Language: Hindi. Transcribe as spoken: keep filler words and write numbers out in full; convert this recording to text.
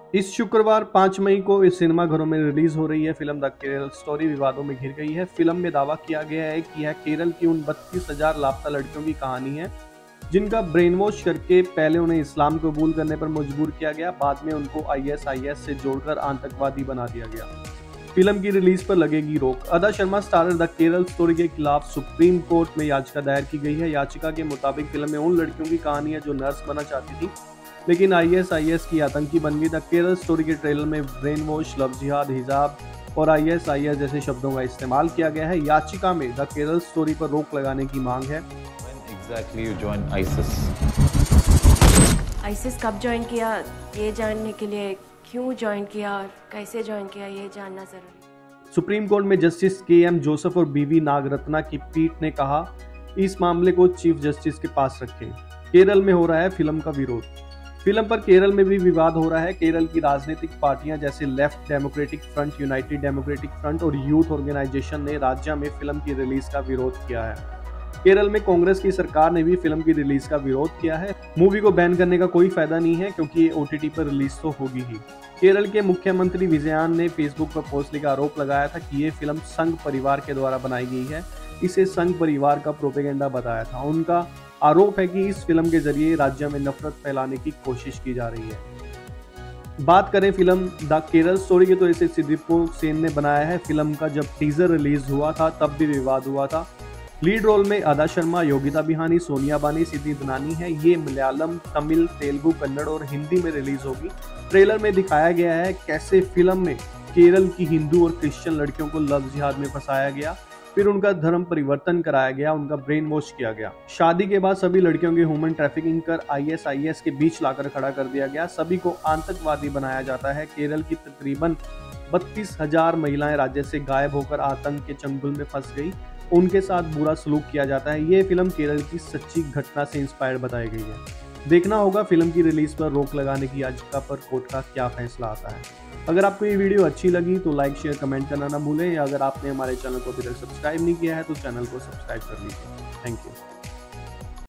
इस शुक्रवार पाँच मई को इस सिनेमाघरों में रिलीज हो रही है फिल्म द केरल स्टोरी विवादों में घिर गई है। फिल्म में दावा किया गया है कि यह केरल की उन बत्तीस हजार लापता लड़कियों की कहानी है जिनका ब्रेन वॉश करके पहले उन्हें इस्लाम कबूल करने पर मजबूर किया गया, बाद में उनको आई एस आई एस से जोड़कर आतंकवादी बना दिया गया। फिल्म की रिलीज पर लगेगी रोक। Adah Sharma starrer the Kerala story के खिलाफ सुप्रीम कोर्ट में याचिका दायर की गई है। याचिका के मुताबिक फिल्म में उन लड़कियों की कहानी है जो नर्स बनना चाहती थी लेकिन आई एस आई एस की आतंकी बन गई। द केरल स्टोरी के ट्रेलर में ब्रेन वॉश, लव जिहाद, हिजाब और आई एस आई एस जैसे शब्दों का इस्तेमाल किया गया है। याचिका में द केरल स्टोरी पर रोक लगाने की मांग है। When exactly you joined ISIS? ISIS कब ज्वाइन किया ये जानने के लिए क्यों ज्वाइन किया और कैसे ज्वाइन किया ये जानना जरूरी। सुप्रीम कोर्ट में जस्टिस के एम जोसेफ और बीवी नागरत्ना की पीठ ने कहा इस मामले को चीफ जस्टिस के पास रखें। केरल में हो रहा है फिल्म का विरोध। फिल्म पर केरल में भी विवाद हो रहा है। केरल की राजनीतिक पार्टियां जैसे left democratic front, united democratic front और यूथ ऑर्गेनाइजेशन ने राज्य में फिल्म की रिलीज का विरोध किया है। केरल में कांग्रेस की सरकार ने भी फिल्म की रिलीज का विरोध किया है। मूवी को बैन करने का कोई फायदा नहीं है क्योंकि ये ओ टी टी पर रिलीज तो होगी ही। केरल के मुख्यमंत्री विजयन ने फेसबुक पर पोस्ट लिखा आरोप लगाया था कि ये फिल्म संघ परिवार के द्वारा बनाई गई है। इसे संघ परिवार का प्रोपेगेंडा बताया था। उनका आरोप है कि इस फिल्म के जरिए राज्य में नफरत फैलाने की कोशिश की जा रही है। बात करें फिल्म द केरल स्टोरी की तो इसे सिद्दीको सेन ने बनाया है। फिल्म का जब टीजर रिलीज हुआ था तब भी विवाद हुआ था। लीड रोल में अदा शर्मा, योगिता बिहानी, सोनिया बानी, सिद्धि दनानी है। ये मलयालम, तमिल, तेलुगु, कन्नड़ और हिंदी में रिलीज होगी। ट्रेलर में दिखाया गया है कैसे फिल्म में केरल की हिंदू और क्रिश्चियन लड़कियों को लव जिहाद में फंसाया गया, फिर उनका धर्म परिवर्तन कराया गया, उनका ब्रेन वॉश किया गया। शादी के बाद सभी लड़कियों की ह्यूमन ट्रैफिकिंग कर आई एस आई एस के बीच लाकर खड़ा कर दिया गया। सभी को आतंकवादी बनाया जाता है। केरल की तकरीबन बत्तीस हजार महिलाएं राज्य से गायब होकर आतंक के चंगुल में फंस गई। उनके साथ बुरा सलूक किया जाता है। ये फिल्म केरल की सच्ची घटना से इंस्पायर्ड बताई गई है। देखना होगा फिल्म की रिलीज पर रोक लगाने की याचिका पर कोर्ट का क्या फैसला आता है। अगर आपको ये वीडियो अच्छी लगी तो लाइक, शेयर, कमेंट करना ना भूलें। या अगर आपने हमारे चैनल को अभी तक सब्सक्राइब नहीं किया है तो चैनल को सब्सक्राइब कर लीजिए। Thank you.